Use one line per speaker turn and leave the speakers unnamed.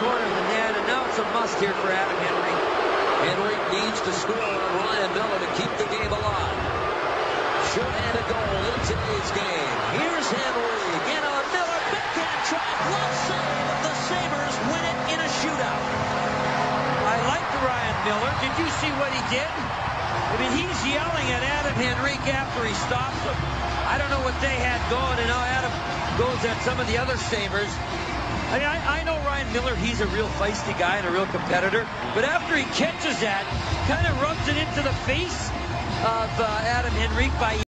corner of the net, and now it's a must here for Adam Henry.
Henry needs to score on Ryan Miller to keep the game alive. Shorthanded goal in today's game. Here's Henry. Again on Miller. Backhand trap. Glove save. The Sabres win it in a shootout.
I like Ryan Miller. Did you see what he did? I mean, he's yelling at Adam Henrique after he stops him. I don't know what they had going, and now Adam goes at some of the other Sabres. I mean, I know Ryan Miller, he's a real feisty guy and a real competitor, but after he catches that, kind of rubs it into the face of Adam Henrique by